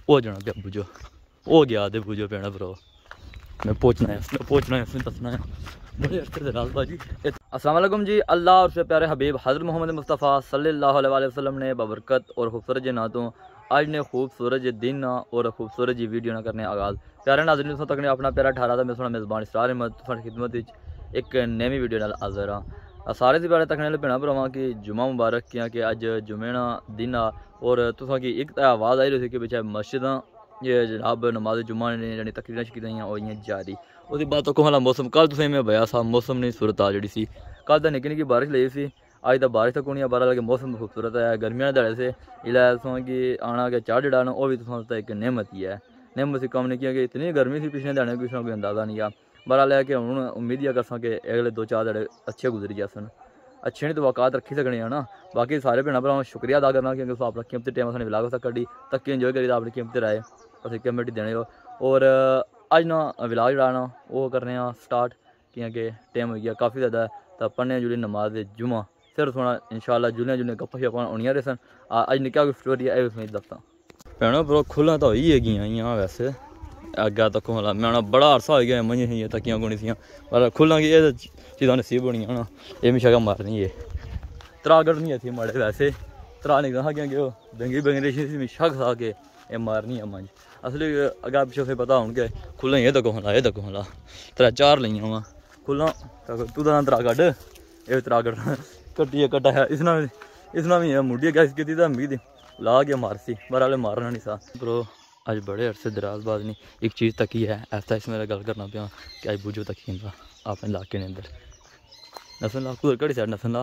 हो जाना पे बुझो हो गया दे बुझो पैना भरो मैं पहुंचना है उसने दसना है बड़े अरसे दे नाल भाजी। अस्सलाम वालेकुम जी। अल्लाह और उसके प्यारे हबीब हज़रत मोहम्मद मुस्तफ़ा सल्लल्लाहु अलैहि वसल्लम ने बबरकत और खूबसूरत जन्नतों आज ने खूबसूरत दिन और खूबसूरत जी वीडियो ना करने आगाज़ प्यारे नाज़रीन तक ने अपना प्यारा ठारा था मैं सोना मेज़बान इसरार अहमद खिदमत एक नवी वीडियो नाल हाज़र हाँ। सारे से प्यारे तकने भैन भरावां की जुमा मुबारक किया कि अज जुमे ना दिन आ और तुसा की एक आवाज़ आई रही थी कि पिछले मस्जिद ये जनाब नमाज जुमा ने यानी तकरीर शकीरियाँ हो जारी उसके बाद तो हला मौसम कल तुसें मैं बया सा मौसम नहीं सूरत आ जी कल तो निक्की निक्की बारिश लगी सी अज तो बारिश तक होनी बारह लगे मौसम खूबसूरत है गर्मियों के दड़े से इला तुसा कि आना के चाह जड़ा वो भी तुसा एक नेमत ही है नेमत से कम नहीं किया कि इतनी गर्मी थी पिछले दाने कुछ कोई अंदाज़ा नहीं आ बरा लिया कि हूँ उम्मीद ही कर कि अगले 2-4 दड़े अच्छे गुजरी जासन अच्छे नहीं तो वाक़ात रखी सकने है ना। बाकी सारे भैन भरावां शुक्रिया अदा करना क्योंकि अपना कीमती टाइम असें विलाग सा कड्डी तक एंजॉय करी अपनी कीमती राय असें कमेटी देने हो और अज ना विलाग जड़ा ना वो करने स्टार्ट क्योंकि टाइम हो गया काफ़ी ज़्यादा तो पढ़ने जुड़ी नमाज जुमा फिर थोड़ा इंशाल्लाह जुलियां गप्पां शप्पां होनियां रही सन अज निक्का कोई स्टोरी है तुसें दस्सां भैनों भ्रो खुल्लां तो होई है वैसे अग्गे तक होला मैं बड़ा अरसा हो गया मंझियां ही तकियां कोनी सी पर खुल्लां की चीज़ां नसीब होनी ना ये मी शगा मारनी है त्रागड़ नहीं थी माड़े वैसे त्रा नहीं था क्योंकि वो बेंगी बेंगरेशन से शक था कि ये मारनी है मंझ असली अग्गे पिछे से पता होने खुल्ला ये तक होला 3-4 लियाँ वहाँ खुल्ला तू तो त्रागड़ ये त्रागड़ कट्टिए कटा इसना भी मुंडी गैस की मी ला के मारसी पर हाले मारना नहीं सा ब्रो अज बड़े अरसे दराज बाद नहीं एक चीज़ तकी है ऐसा इस मेरा गल करना पाया कि अज बुझो तकी अपने इलाके के अंदर नसन ला कुछ घड़ी साइड नसन ला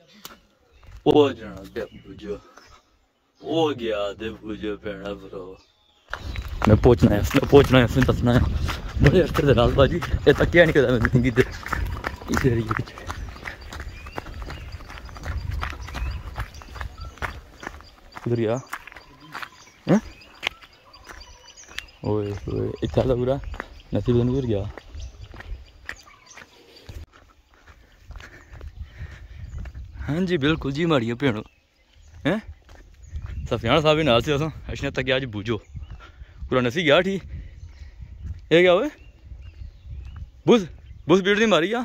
ओ जाना दे बुझो हो गया दे बुझो पैना भरो मैं पहुंचना है उसने दसना है बड़े अरसे दराज भाजी ये तकिया नहीं करता मैं जिंदगी इस एरिया में किधर गया हैं ओए ओए इतना तो पूरा नसीब नहीं गिर गया हाँ जी बिल्कुल जी मारिए भेड़ो हैं सफियाना साहब ही नाल से अस अच्छे तक अज बूझो पूरा नसी गया ठीक ये क्या हुए बुस बुस बीड़ नहीं मारी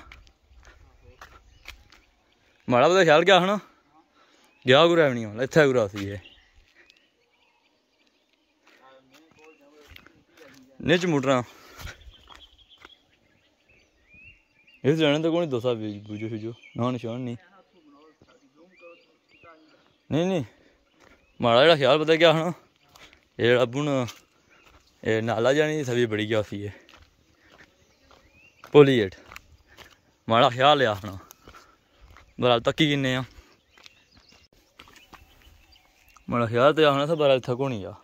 माड़ा पता ख्याल क्या आखना गया गुरा भी नहीं इतना गुरा सी है निच मुटना इस जाने तो कौन दसा बूझो शुझो ना निशान नहीं माड़ा जरा ख्याल पता क्या आखना ये जरा बुन ये नाला जानी सभी बड़ी क्या सी है पोली जेठ माड़ा ख्याल है आखना बराल तकी किन्ने माड़ा ख्याल तो आखना था बराल थक होनी आ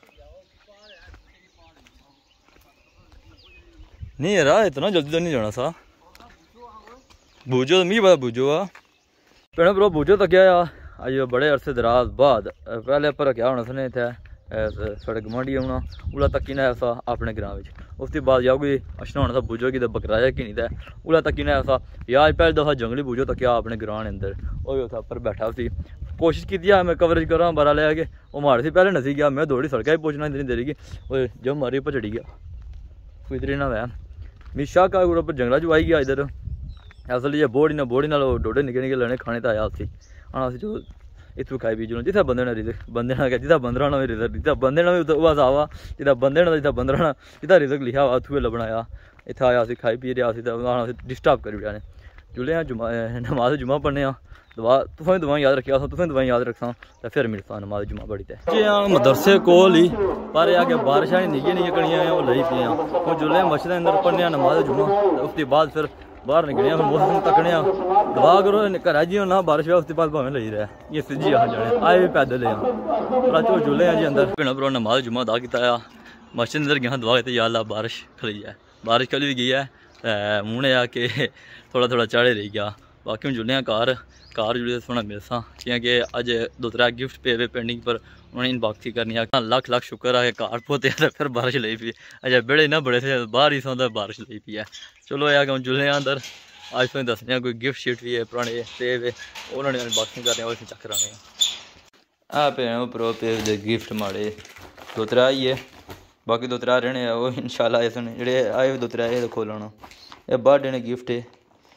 नहीं यार इतना जल्दी तो नहीं जाना सा बूझो तो मी पता बूझो भैन भ्रो बूझो तो क्या अज बड़े अरसे दराज बाद पहले पर क्या होना सने इतने साढ़े गवांढी होना उला तकी ना ऐसा अपने ग्रां उसके बाद या कोई अच्छा होना था बूझो कि बकराया कि नहीं था उला तकी ना ऐसा या पहले दफा जंगली बूझो तो क्या अपने ग्रां अंदर वो पर बैठा सी कोशिश की मैं कवरेज करा बारा लिया कि वो मारे से पहले नसी गया मैं दौड़ी सड़क पहुँचना इतनी देरी की वो जब मारी भचड़ी गया कोई इतनी ना वह मिशा का पर जंगला जो आई गया इधर असल ये बोड़ी ना डोडे निके निके लेने खाने तो आया उसी हाँ जो इतू खाई पी जो जितना बंदे रिजक बंदे क्या जितना बंदरा ना रिजक जितना बंदे भी वह आवा जितना बंदे जितना बंदरा जितना रिजक लिखा हुआ उतू लभना आया इतना आया खाई पी रहा डिस्टर्ब करी ओड़िया ने जुले नमाज जुमा पढ़ने दुआ तुसें दुआ याद रखिया तुसें दुआ याद रखा तो फिर मिलता नमाज जुमा पढ़ी तो मदरसे कोल ही पर आगे बारिश निक्की कड़ियाँ वो लई पी हूँ जुले मस्जिद अंदर पढ़ने नमाज जुमा उसके बाद फिर बाहर निकले फिर मौसम तकने दुआ करो घर जी ना बारिश है उसके बाद भावें लई रहा ये सिजी आ जाने आए भी पैदल है जुले जी अंदर भैन भ्रा नमाज जुमा अदा किया मस्जिद अंदर गया दुआ की या अल्लाह बारिश खली है बारिश खली भी गई है मुँह आ कि थोड़ा चढ़े रही गया बाकी हम जुले कार जुड़े सोना मिलसा क्योंकि अज 2-3 गिफ्ट पे हुए पेंडिंग पर उन्हें इनबॉक्सी करनी लख शुक्र है कार पोते फिर बारिश लई पी अजय बेड़े ना बड़े थे बाहर ही सौंदा बारिश लई पी है चलो यार हम जुले अंदर अज तुम दसने कोई गिफ्ट शिफ्ट भी है पुराने सेब है उन्होंने अनबॉक्सिंग करने चेक कराने आ भैन भ्रो पे दे गिफ्ट माड़े 2-3 ही है, बाकी 2-3 रहने वो इंशाल्लाह इस जेह्ड़े आए 2-3 एह् खोलना। एह् बर्थडे ने गिफ्ट है,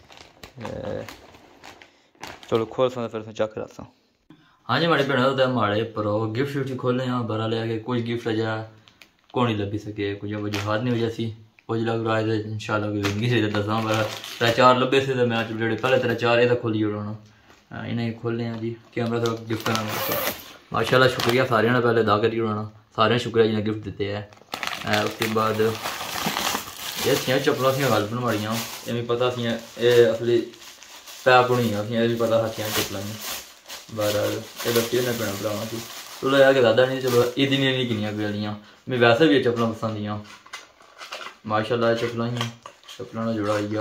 चलो खोल सकते फिर चेक कराता। हाँ जी माड़े भैन तो माड़े भ्रो गिफ्ट शिफ्ट खोलने बरा लिया कि कुछ गिफ्ट अजा को नहीं लभी सके, कुछ वजूहत नहीं वजह सी कुछ लग रहा है इंशाल्लाह कोई लगी से दसा बरा 3-4 लब्बे से मैं जेह्ड़े पैह्ले 3-4 एह् खोली ओड़ना इन्हें खोलने जी कैमरा तो गिफ्ट करना माशाल्लाह शुक्रिया सारे ने पहले अदा करी ओड़ना सारे शुक्रिया जिन्हें गिफ्ट दिते है। उसके बाद ये थियां चप्पलां थियां गल बनवाड़ियां ये मिगी पता थियां एह् असली पैप होनी असें भी पता हा थियां चप्पलां बहरहाल ये दस्सी होने पैना भरावां सी चलो यार दादा नहीं चलो इदी नहीं किनियां गलियां मैं वैसे भी चप्पलां पसंद दियां माशाल्लाह चप्पलां ही चप्पलां का जोड़ा आई गया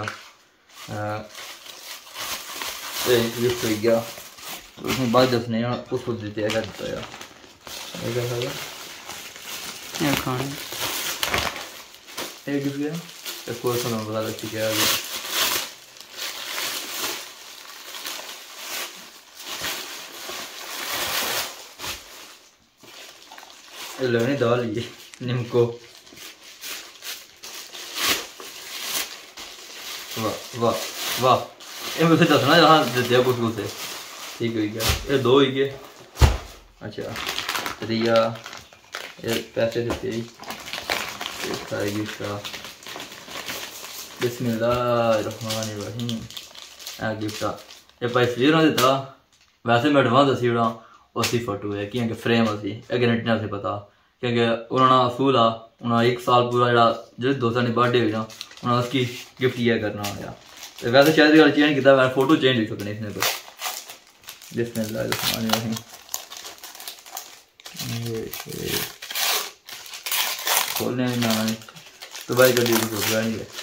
गिफ्ट हो गया उसमें बाद दसने उस खुद देते है दिता यार खाने गिफ्ट है कोई सुनो पता लगती क्या लेने दाल ये निमको वाह वाह वाह ये मुझे दसना जहाँ दिया कुछ कुछ ठीक हो गया ये 2 ही गए। अच्छा रिया ये पैसे देते ही सारे गिफ्ट का बिस्मिल्लाहिर्रहमानिर्रहीम गिफ्ट ये भाई इसलिए ना देता वैसे मैं एडवांस दसी ओड़ा उसी फोटो है क्योंकि फ्रेम असी गारंटी ना पता क्योंकि उन्होंने असूल आ उन्होंने 1 साल पूरा जो दोस्तों ने बर्थडे हुई ना उन्होंने उसकी गिफ्ट ये करना होगा तो वैसे शायद गल चेंज किया मैं फोटो चेंज हो सकने इसने पर बिस्मिल्लाहिर्रहमानिर्रहीम खोलने ना तो भाई कर दी फोटो नहीं है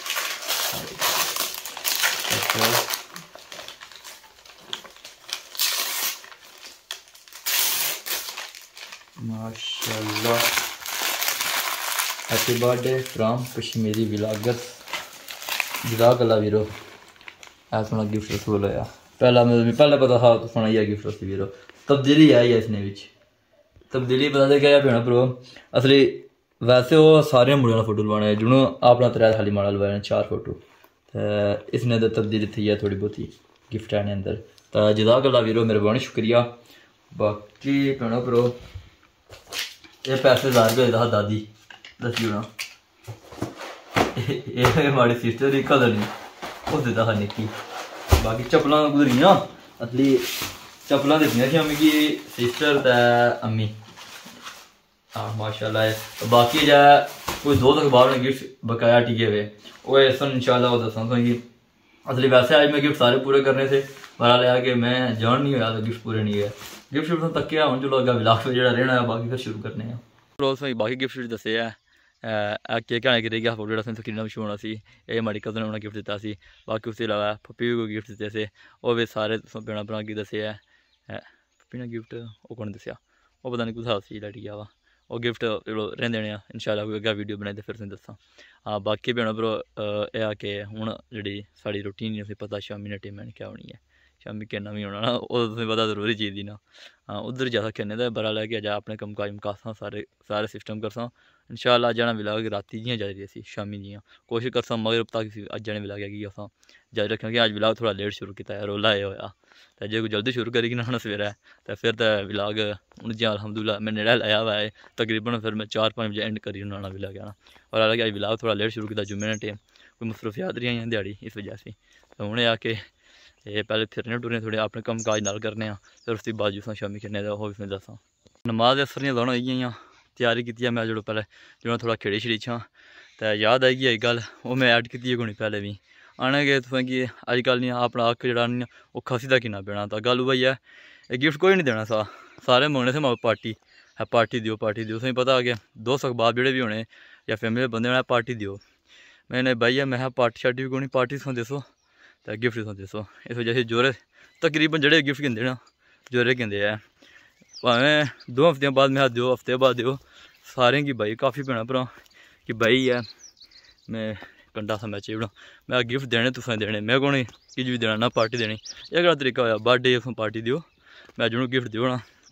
माशाल्लाह happy birthday from Kashmiri vlogger जज़ाकल्लाह वीरो ऐसा सोना गिफ्ट रसूल होया पहले पता था तो सोना यह गिफ्ट रसी वीरो तब्दीली आई है इसने विच तब्दीली पता दे क्या भैन भ्रो असली वैसे वो सारे मुड़े का फोटो लवाने जिन्होंने अपना 3 खाली माड़ा लवाए 4 फोटो तो इसने तो तब्दीली थी है थोड़ी बहुती गिफ्ट आने अंदर तो जज़ाकल्लाह वीरो मेहरबानी शुक्रिया। बाकी भैन भ्रो ये पैसे 1000 रुपये देता दादी दसी होना ये हमारी सिस्टर की कदर नहीं उस देता हा निक्की। बाकी चप्पलां गुजरियां असली चप्पलां दित्तियां थी मिगी सिस्टर ते अम्मी हाँ माशाल्लाह। बाकी जो कोई 2 अखबार ने गिफ्ट बकाया टिके हुए वो सन इंशाल्लाह दसा कि असली वैसे आज मैं गिफ्ट सारे पूरे करने थे बरा लिया कि मैं जान नहीं होया तो गिफ्ट पूरे नहीं है गिफ्ट शिफ्ट तक्या हूँ चलो अगर विलास जो रहना है बाकी फिर शुरू करने हैं रोज में बाकी गिफ्ट शिफ्ट दसे है केक आने गिर गया फोटो जो स्क्रीन मशहूर होना सी ये हमारी कजन ने उन्हें गिफ्ट दिता सी बाकी उसके अलावा पप्पी को गिफ्ट दिते थे वो भी सारे भैन भ्रा की दसे है पप्पी ने गिफ्ट वो कौन दसिया वो पता नहीं कुछ सी लैटी गया वा वो गिफ्ट जो रेंदे ने इंशाल्लाह कोई अगर वीडियो बनाई फिर तुम दसा। हाँ बाकी भैन भ्रो यह कि हूँ जी साड़ी रूटीन नहीं पता शामी एंटरटेनमेंट क्या होनी है शामी कहना भी होना ना वो तुम्हें पता जरूरी चीज़ दी ना हाँ उधर ज़्यादा कहने का बरा लैके अजा अपने कम काज मुकासा सारे सिस्टम करसा इंशाल्लाह अज जाना विलाग राती जियां जारी रही शामी जियां कोशिश करसा मगर तक अज जाने विलाग कि अस जारी रखें कि अज विलाग थोड़ा लेट शुरू किया रोला ये होया तो जो कोई जल्दी शुरू करी ना सवेरे तो फिर तो विलाग हूँ जियां अलहमदुलिल्लाह मैं नेड़ा लाया हुआ है तकरीबन फिर मैं 4-5 बजे एंड करी उन्होंने विलाग आना और अलग अज विलाग थोड़ा लेट शुरू किया जुम्मे ने टाइम कोई मसरूफियात रही हैं दिहाड़ी इस वजह से तो हूँ आके ये पहले फिरने टुरने थोड़े अपने कम काज नाल करने फिर उसके बाद जो शामी खेलने वो भी मैं दसा। नमाज असर दियां दोनों होई गेइयां तैयारी की मैं जो पहले जो थोड़ा खेड़ी छड़ी छां तो याद आई गई गल वो मैं ऐड की कोनी पहले भी आने गए तुसें कि अजकल नहीं अपना हक जड़ा नहीं वो खसी दा किन्ना पैना तो गल उही है गिफ्ट कोई नहीं देना सारे मंगने थे मां पार्टी दियो तुसें पता कि 2 अखबार जेह्ड़े भी होने या फैमिली बंदे होने पार्टी दियो मैंने भाई मैं पार्टी शार्टी भी कोई पार्टी तुसें दसो तो गिफ्ट तुसें दसो इस वजह से जोरे तकरीबन जेह्ड़े गिफ्ट गिनदे ना जोरे गिनदे है भावें 2 हफ्ते बाद मैं दो हफ्ते बाद दो सारें की भाई काफ़ी भैन भ्रा कि भाई है मैं कंडा सा मैच बना मैं गिफ्ट देने तुसें देने मैं कौन किश भी देना ना पार्टी देनी एह् केह्ड़ा तरीका होया बर्थडे तुसें पार्टी दियो मैं जुनू गिफ्ट दियो ना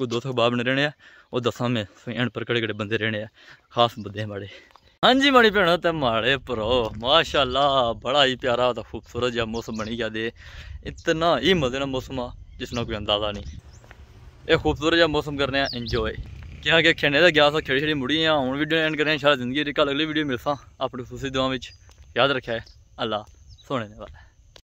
कोई 200 बाब बने रहने और दसा में एंड पर कड़े कड़े बंदे रहने खास बंदे माड़े। हाँ जी माड़ी भैनों ते माड़े भरो माशाल्लाह बड़ा ही प्यारा तो खूबसूरत जहा मौसम बनी गया दे। इतना ही मजे ना मौसम आ जिसना कोई अंदाज़ा नहीं। ये खूबसूरत जहा मौसम करने इंजॉय क्या क्या खेने का गया था खेड़ी खेड़ी मुड़ी हूँ वीडियो एंड करें शायद जिंदगी कल अगली वीडियो मिलसा अपनी खुशी दुआ में याद रखा है अल्लाह सोने वाला।